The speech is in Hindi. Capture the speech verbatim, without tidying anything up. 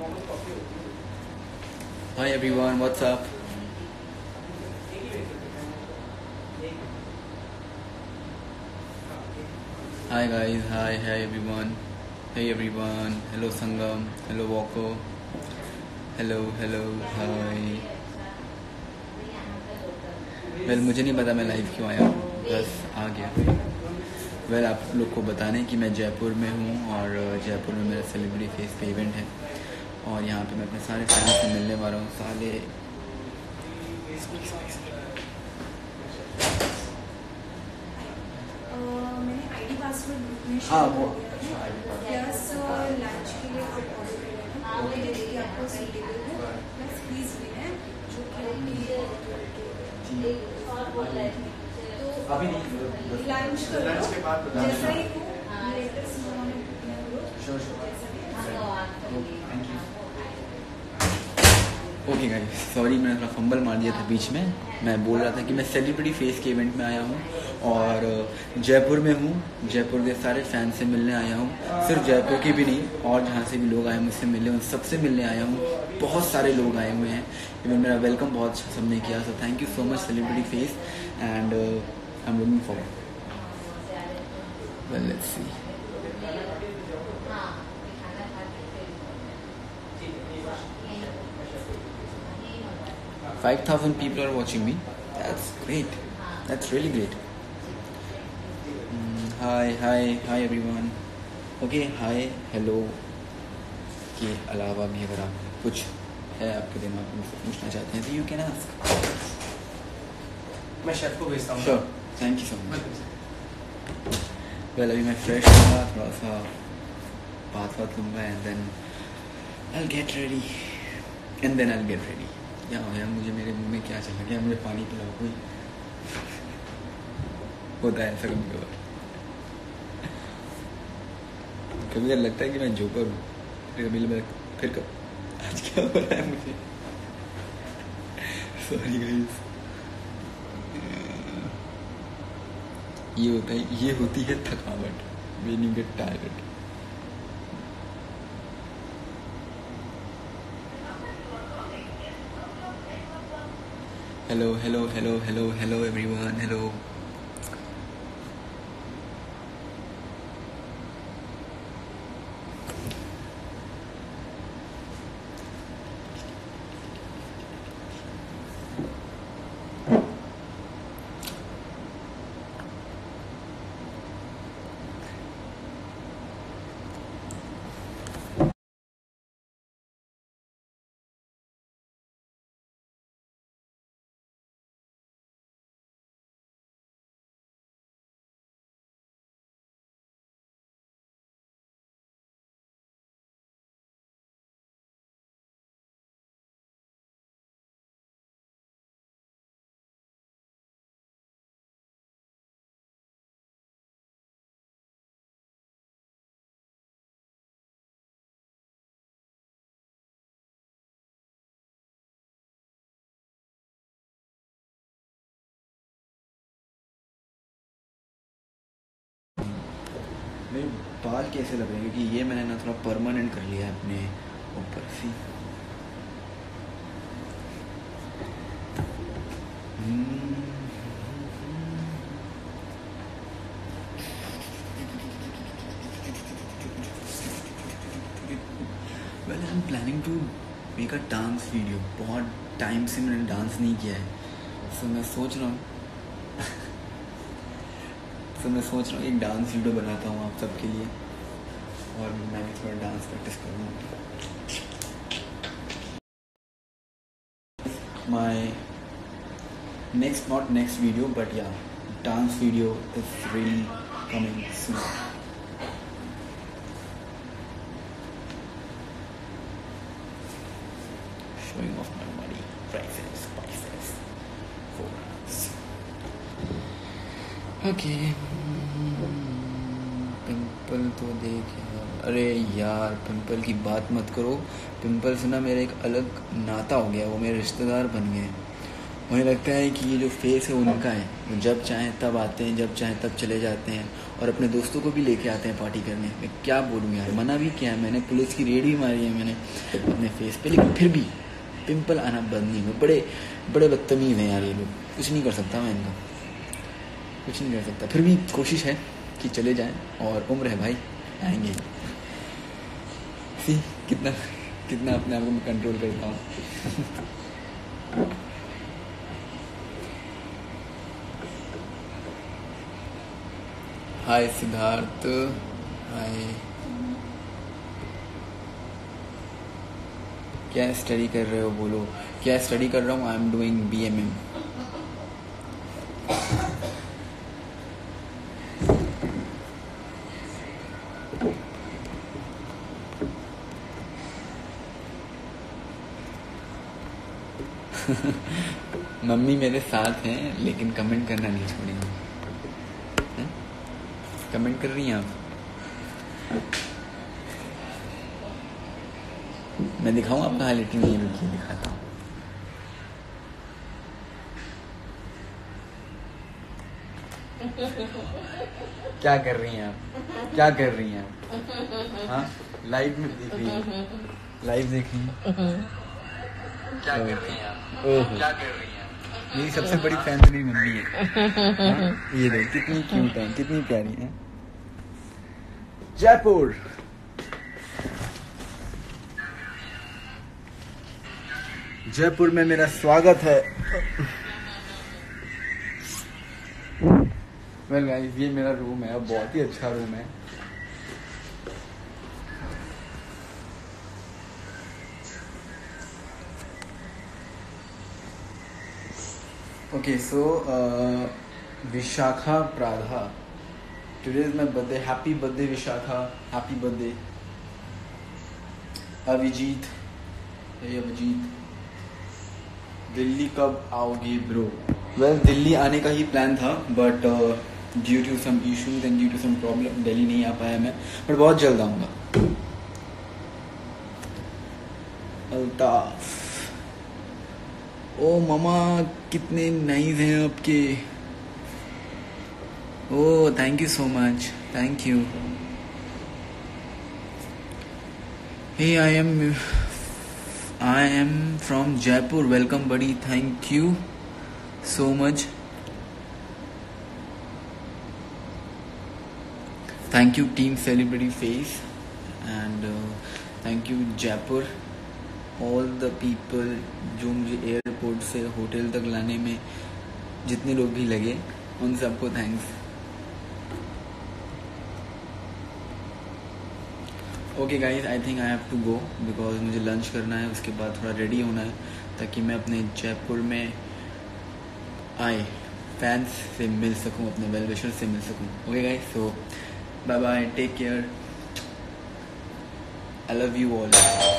Hi everyone, what's up? Hi guys, hi, hi everyone. Hey everyone, hello Sangam, hello Wako. Hello, hello, hi. Well well, मुझे नहीं पता मैं लाइव क्यों आया, बस आ गया। वेल well, आप लोग को बताने कि मैं जयपुर में हूँ और जयपुर में मेरा सेलिब्रिटी फेस पे इवेंट है और यहाँ पे मैं अपने सारे फैंस से मिलने वाला हूँ। साले मैंने आईडी पासवर्ड ग्रुप में हाँ वो प्लस लंच के लिए आप ऑर्डर करें वो ये देखिए आपको सूटेबल है प्लस प्लीज भी है जो कि तो अभी नहीं लंच करो जैसा ही लेटेस्ट उन्होंने sure sure thank you. Okay guys, sorry मैंने थोड़ा फंबल मार दिया था बीच में। मैं बोल रहा था कि मैं सेलिब्रिटी फेस के इवेंट में आया हूँ और जयपुर में हूँ। जयपुर के सारे फैन से मिलने आया हूँ, सिर्फ जयपुर के भी नहीं और जहाँ से भी लोग आए मुझसे मिलने उन सबसे मिलने आया हूँ। बहुत सारे लोग आए हुए हैं, इवन मेरा वेलकम बहुत अच्छा सबने किया। So thank you so much celebrity face and I am looking forward. Well let's see. five thousand people are watching me. That's great. That's really great. Mm, hi, hi, hi everyone. Okay, hi, hello. के अलावा भी अगर आप कुछ है आपके दिमाग में पूछना चाहते हैं तो यू कैन आस्क। मैं शेफ को भेजता हूँ। Sure, thank you so much. Well अभी मैं फ्रेश होऊंगा, थोड़ा सा बात बात लूँगा and then I will get ready and then I will get ready. क्या हो गया मुझे, मेरे मुंह में क्या चला गया, मुझे पानी पिलाओ कोई। होता है ऐसा कभी कभार, कभी कभी लगता है कि मैं जोकर हूँ, फिर कभी मैं फिर कब आज क्या हो रहा है मुझे। सॉरी गाइस, ये होता है, ये होती है थकावट, when you get tired. Hello, hello, hello, hello, hello everyone, hello. मेरे बाल कैसे लग रहे हैं क्योंकि ये मैंने ना थोड़ा परमानेंट कर लिया है अपने ऊपर से। Well I am planning to make a dance video. बहुत टाइम से मैंने डांस नहीं किया है, सो मैं सोच रहा हूँ तो मैं सोच रहा हूँ एक डांस वीडियो बनाता हूँ आप सबके लिए और मैं भी थोड़ा डांस प्रैक्टिस करूँगा। My next not next video but या dance video is really coming soon. Showing off my money, prices, prices, forces. Okay, pimple तो देख यार, अरे यार पिंपल की बात मत करो। पिंपल से ना मेरा एक अलग नाता हो गया, वो मेरे रिश्तेदार बन गए। मुझे लगता है कि ये जो फेस है उनका है, वो जब चाहें तब आते हैं, जब चाहें तब चले जाते हैं और अपने दोस्तों को भी लेके आते हैं पार्टी करने। मैं क्या बोलूँ यार, मना भी किया है मैंने, पुलिस की रेड भी मारी है मैंने अपने फेस पे, लेकिन फिर भी पिंपल आना बंद नहीं हुआ। बड़े बड़े बदतमीज़ हैं यार ये लोग, कुछ नहीं कर सकता मैं इनका, कुछ नहीं कर सकता। फिर भी कोशिश है कि चले जाएं, और उम्र है भाई, आएंगे। सी कितना कितना अपने आप को मैं कंट्रोल करता हूँ। हाय सिद्धार्थ, हाय। क्या स्टडी कर रहे हो बोलो? क्या स्टडी कर रहा हूँ? I am doing B M M. Mummy मेरे साथ हैं लेकिन कमेंट करना नहीं छोड़ेंगे। कमेंट कर रही हैं आप? मैं दिखाऊं आपका हाईलाइटिंग? नहीं, रुकिए दिखाता हूँ। क्या कर रही हैं आप? क्या कर रही हैं आप? हाँ, लाइव में देख रही हैं? लाइव देख रही हैं? क्या कर रही हैं आप? क्या कर रही हैं? मेरी सबसे बड़ी फैन तो मेरी मम्मी है। हाँ? ये देख कितनी क्यूट है, कितनी प्यारी है। जयपुर, जयपुर में मेरा स्वागत है। वेल गाइस, ये मेरा रूम है, बहुत ही अच्छा रूम है। ओके सो विशाखा प्राधा, today is my birthday. Happy birthday Vishakha, happy birthday. Abhijeet, hey Abhijeet, Delhi कब आओगे ब्रो? वेल दिल्ली आने का ही प्लान था, but due to some issues and due to some problem Delhi नहीं आ पाया मैं, बट बहुत जल्द आऊँगा। अल्ताफ, ओ मामा कितने नाइस हैं आपके। Oh thank you so much, thank you. Hey I am I am from Jaipur. Welcome, buddy. Thank you so much. Thank you, Team Celebrity Face, and uh, thank you Jaipur. All the people जो मुझे एयरपोर्ट से होटल तक लाने में जितने लोग भी लगे, उन सबको thanks. Okay guys, I think I have to go because मुझे लंच करना है, उसके बाद थोड़ा रेडी होना है ताकि मैं अपने जयपुर में आए फैंस से मिल सकूं, अपने वेल विशर से मिल सकूं। Okay guys, so bye bye, take care, I love you all.